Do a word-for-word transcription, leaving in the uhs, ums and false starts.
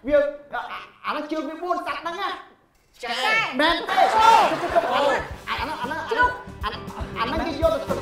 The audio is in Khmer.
វាអានោះជើងវាបួនសាត់ហ្នឹងណាមែនទេអាហ្នឹងអាហ្នឹងអាហ្នឹងអាហ្នឹងគេយកទៅ